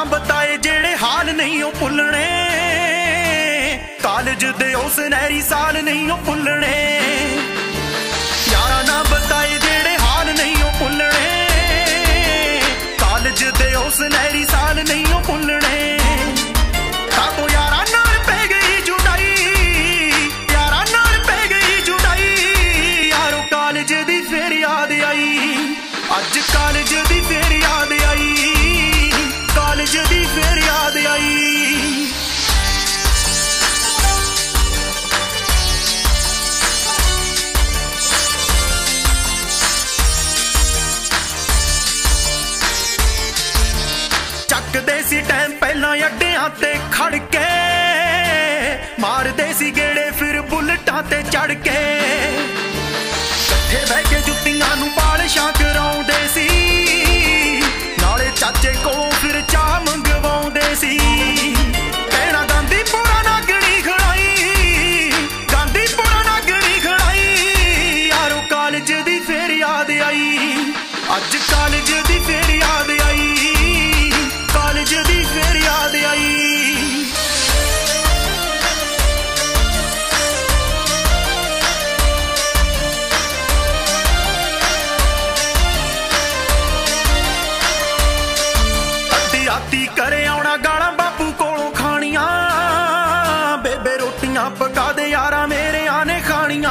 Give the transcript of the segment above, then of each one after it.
बताए जेड़े हाल नहीं ओ भुलने, कालेज दे ओ सुनहरी साल नहीं ओ भुलने। यारा ना बताए जेड़े हाल नहीं ओ भुलने, कालेज दे ओ सुनहरी साल नहीं ओ भुलने। कातो यारा नाल पै गई जुदाई, यारा नाल पै गई जुदाई, यारो कालेज दी फिर याद आई, अज कालेज दी फिर याद आई, कालेज दी फिर याद आई। चकदे सी टाइम पहला अड्डियां ते खड़ के, मारदे सी गेड़े फिर बुलटां ते चढ़ के, कट्ठे बह के जुत्तियां नूं पालिशां कराउंदे सी, नाले चाचे कोलों फिर चाह मंगवाउंदे सी। कहना गांधीपुरा नागणी खड़ाई, गांधीपुरा नागणी खड़ाई, यारो कालेज दी फिर याद आई, अज कालेज दी फिर याद आई, कालेज दी फिर याद आई। राती करे आउणा गालां बापू कोलों खाणियां, बेबे रोटियां पका दे यारा मेरे आने खाणियां।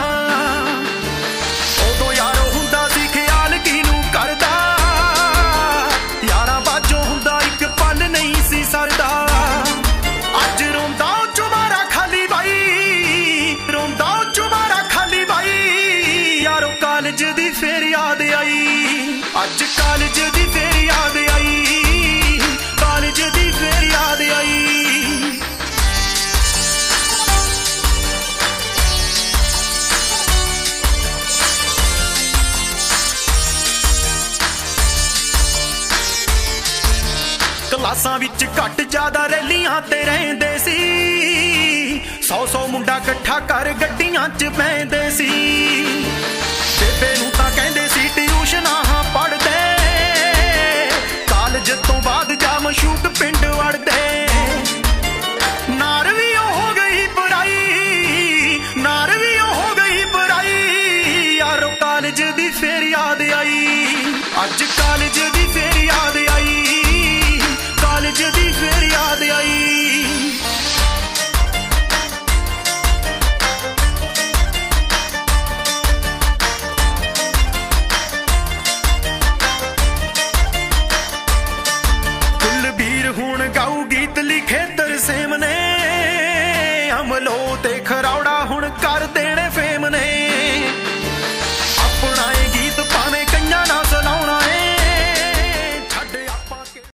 उदों यारो हुंदा सी ख्याल किनू करदा, यारा बाजों हुंदा इक पल नहीं सी सरदा। अज रोंदा चुबारा खाली बाई, रोंदा चुबारा खाली बाई, यारो कालेज दी फिर याद आई, अज कालेज दी फिर याद आई, कालेज दी फिर याद आई। क्लासां विच घट ज्यादा रैलियां ते रहिंदे सी, 100 मुंडा कट्ठा कर गड्डियां च पैंदे सी। बेबे नूं तां कहंदे सी ट्यूशनां पढ़दे, कालेज तो बाद जा मशूक पिंड वड़दे। नार भी हो गई पढ़ाई, नार भी हो गई पढ़ाई, यारो कालेज दी फिर याद आई, अज